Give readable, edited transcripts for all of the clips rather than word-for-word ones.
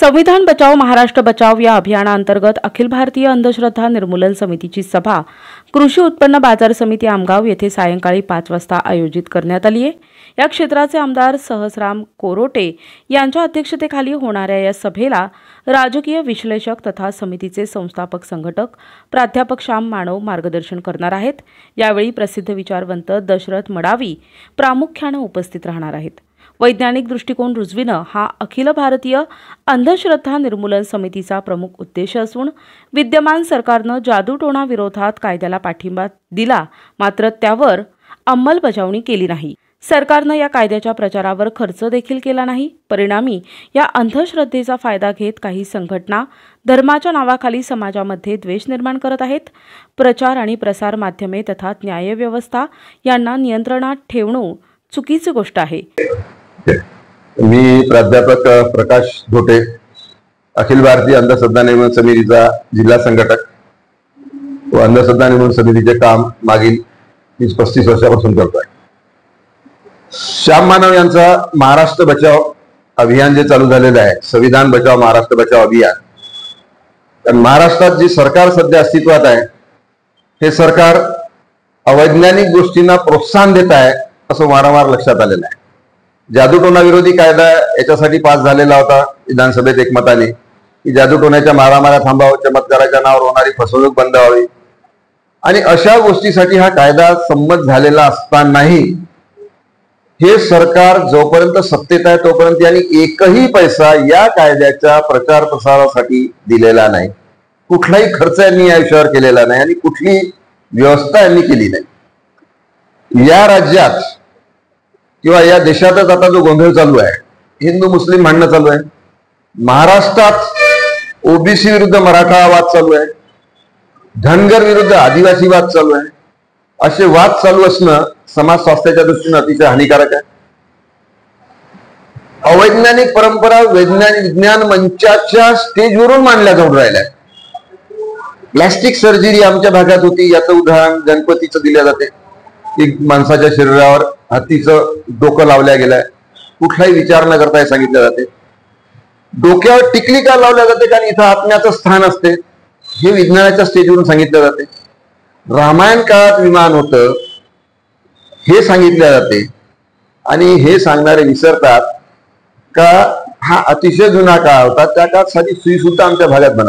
संविधान बचाओ महाराष्ट्र बचाओ या अभियानाअंतर्गत अखिल भारतीय अंधश्रद्धा निर्मूलन समितीची सभा कृषी उत्पन्न बाजार समिती आमगाव येथे सायंकाळी 5 वाजता आयोजित करण्यात आली आहे। या क्षेत्राचे आमदार सहसराम कोरोटे यांच्या अध्यक्षतेखाली होणाऱ्या या सभेला राजकीय विश्लेषक तथा समितीचे संस्थापक संघटक प्राध्यापक श्याम मानव मार्गदर्शन करणार आहेत। यावेळी प्रसिद्ध विचारवंत दशरथ मडावी प्रामुख्याने उपस्थित राहणार आहेत। वैज्ञानिक दृष्टिकोन रुजविणं हा अखिल भारतीय अंधश्रद्धा निर्मूलन समितीचा प्रमुख उद्देश असून विद्यमान सरकारनं जादूटोणा विरोधात कायद्याला पाठिंबा दिला, मात्र त्यावर अंमलबजावणी केली नाही। सरकारनं या कायद्याच्या प्रचारावर खर्च देखील केला नाही। परिणामी या अंधश्रद्धेचा फायदा घेत काही संघटना धर्माच्या नावाखाली समाजामध्ये द्वेष निर्माण करत आहेत। प्रचार आणि प्रसार माध्यमे तथा न्यायव्यवस्था यांना नियंत्रणात ठेवणं चुकीची गोष्ट आहे। मी प्राध्यापक प्रकाश धोटे, अखिल भारतीय अंधश्रद्धा निर्मूलन समितीचा जिल्हा संघटक व अंधश्रद्धा निर्मूलन समितीचे काम मागील 35 वर्षापासून करतोय। श्याम मानव यांचा महाराष्ट्र बचाव अभियान जे चालू झालेलं आहे, संविधान बचाव महाराष्ट्र बचाव अभियान, कारण महाराष्ट्रात जी सरकार सध्या अस्तित्वात आहे हे सरकार अवैज्ञानिक गोष्टींना प्रोत्साहन देत आहे असं वारंवार लक्षात आलेलं आहे। जादूटोणा विरोधी कायदा याच्यासाठी पास झालेला होता विधानसभेत एकमताने की जादूटोण्याच्या मारामाऱ्या थांबावं, चमत्काराच्या नावावर होणारी फसवणूक बंद व्हावी, आणि अशा गोष्टीसाठी हा कायदा संमत झालेला असतानाही हे सरकार जोपर्यंत सत्तेत आहे तोपर्यंत यांनी एकही पैसा या कायद्याच्या प्रचार प्रसारासाठी दिलेला नाही। कुठलाही खर्च यांनी या विषयावर केलेला नाही आणि कुठली व्यवस्था यांनी केली नाही। या राज्यात किंवा या देशातच आता जो गोंधळ चालू आहे, हिंदू मुस्लिम भांडणं चालू आहे, महाराष्ट्रात ओबीसी विरुद्ध मराठा वाद चालू आहे, धनगर विरुद्ध आदिवासी वाद चालू आहे, असे वाद चालू असणं समाज स्वास्थ्याच्या दृष्टीने अतिशय हानिकारक आहे। अवैज्ञानिक परंपरा विज्ञान मंचाच्या स्टेजवरून मांडल्या जाऊन राहिल्या। प्लास्टिक सर्जरी आमच्या भागात होती, याचं उदाहरण गणपतीचं दिल्या जाते। एक माणसाच्या शरीरावर हत्तीचं डोकं लावल्या गेलंय, कुठलाही विचार न करता हे सांगितलं जाते। डोक्यावर टिकली का लावल्या जाते, कारण इथं आत्म्याचं स्थान असते, हे विज्ञानाच्या स्टेजवरून सांगितलं जाते। रामायण काळात विमान होतं हे सांगितले जाते आणि हे सांगणारे विसरतात का हा अतिशय जुना काळ होता, त्या काळात साधी सुई सुद्धा आमच्या भागात बनत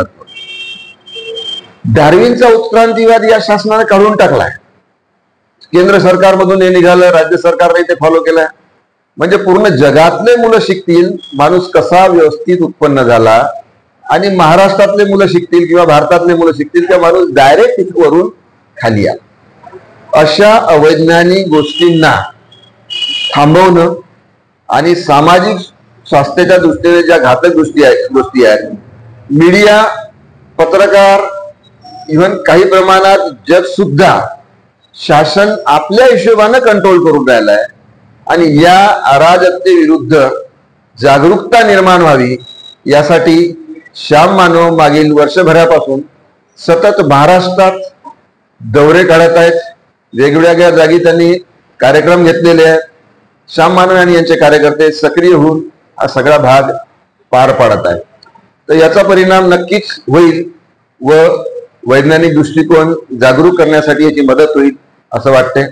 नव्हती। डार्विनचा उत्क्रांतीवाद या शासनाने काढून टाकलाय, केंद्र सरकारमधून हे निघालं, राज्य सरकारने ते फॉलो केलं। म्हणजे पूर्ण जगातले मुलं शिकतील माणूस कसा व्यवस्थित उत्पन्न झाला, आणि महाराष्ट्रातले मुलं शिकतील किंवा भारतातले मुलं शिकतील त्या माणूस डायरेक्ट तिथवरून खाली आला। अशा अवैज्ञानिक गोष्टींना थांबवणं आणि सामाजिक स्वास्थ्याच्या दृष्टीने ज्या घातक गोष्टी आहेत, मीडिया, पत्रकार, इव्हन काही प्रमाणात जग सुद्धा शासन आपल्या हिशोबाने कंट्रोल करून राहिलाय, आणि या अराजकतेविरुद्ध जागरूकता निर्माण व्हावी यासाठी श्याम मानव मागील वर्षभरापासून सतत महाराष्ट्रात दौरे काढत आहेत। वेगवेगळ्या जागी त्यांनी कार्यक्रम घेतलेले आहेत। श्याम मानव आणि यांचे कार्यकर्ते सक्रिय होऊन हा सगळा भाग पार पाडत आहेत। तर याचा परिणाम नक्कीच होईल व वैज्ञानिक दृष्टिकोन जागरूक करण्यासाठी याची मदत होईल असं वाटतंय।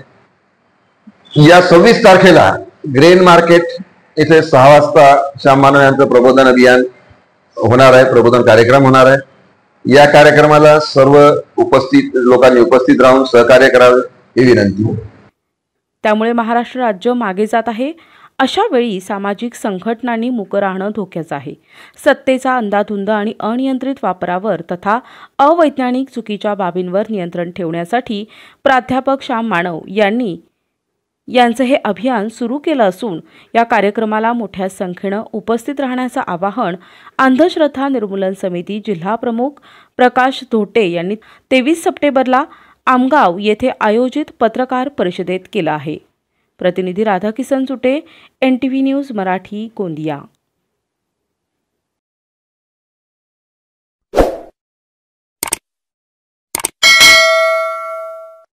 या 26 तारखेला ग्रेन मार्केट येथे 6 वाजता श्याम मानव यांचं प्रबोधन अभियान होणार आहे, प्रबोधन कार्यक्रम होणार आहे। या कार्यक्रमाला सर्व उपस्थित लोकांनी उपस्थित राहून सहकार्य करावे ही विनंती। त्यामुळे महाराष्ट्र राज्य मागे जात आहे। अशा वेळी सामाजिक संघटनांनी मुक राहणं धोक्याचं आहे। सत्तेचा अंधाधुंद आणि अनियंत्रित वापरावर तथा अवैज्ञानिक चुकीच्या बाबींवर नियंत्रण ठेवण्यासाठी प्राध्यापक श्याम मानव यांचं हे अभियान सुरू केलं असून या कार्यक्रमाला मोठ्या संख्येनं उपस्थित राहण्याचं आवाहन अंधश्रद्धा निर्मूलन समिती जिल्हा प्रमुख प्रकाश धोटे यांनी 23 सप्टेंबरला आमगाव येथे आयोजित पत्रकार परिषदेत केलं आहे। प्रतिनिधी राधाकिसन चुटे, NTV न्यूज मराठी, गोंदिया।